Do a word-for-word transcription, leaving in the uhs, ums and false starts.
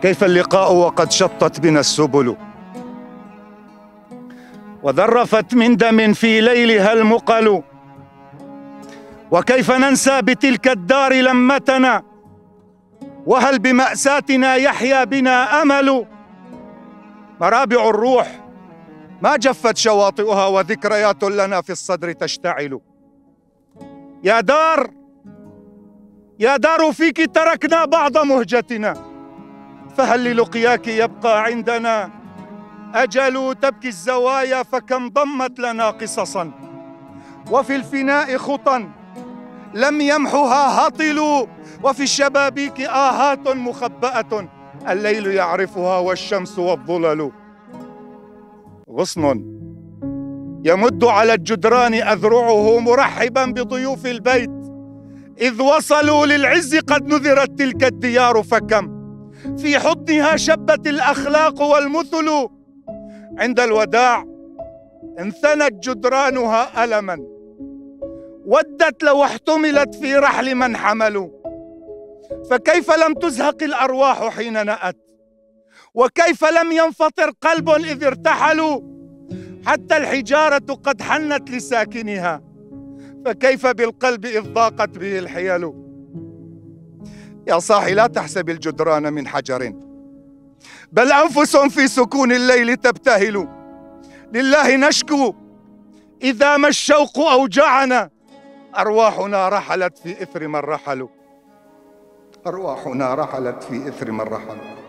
كيف اللقاء وقد شطت بنا السبل وذرفت من دم في ليلها المقل، وكيف ننسى بتلك الدار لمتنا، وهل بمأساتنا يحيا بنا أمل؟ مرابع الروح ما جفت شواطئها وذكريات لنا في الصدر تشتعل. يا دار يا دار فيك تركنا بعض مهجتنا، فهل للقياك يبقى عندنا أجل؟ تبكي الزوايا فكم ضمت لنا قصصا، وفي الفناء خطى لم يمحها هطل، وفي الشبابيك آهات مخبأة الليل يعرفها والشمس والظلل. غصن يمد على الجدران أذرعه مرحبا بضيوف البيت، إذ وصلوا للعز قد نذرت تلك الديار، فكم في حضنها شبت الأخلاق والمثل. عند الوداع انثنت جدرانها ألما، ودت لو احتملت في رحل من حملوا، فكيف لم تزهق الأرواح حين نأت، وكيف لم ينفطر قلب إذ ارتحلوا، حتى الحجارة قد حنت لساكنها، فكيف بالقلب إذ ضاقت به الحيل. يا صاحي لا تحسب الجدران من حجر، بل أنفس في سكون الليل تبتهل. لله نشكو إذا ما الشوق أوجعنا، أرواحنا رحلت في إثر من رحلوا، أرواحنا رحلت في إثر من رحلوا.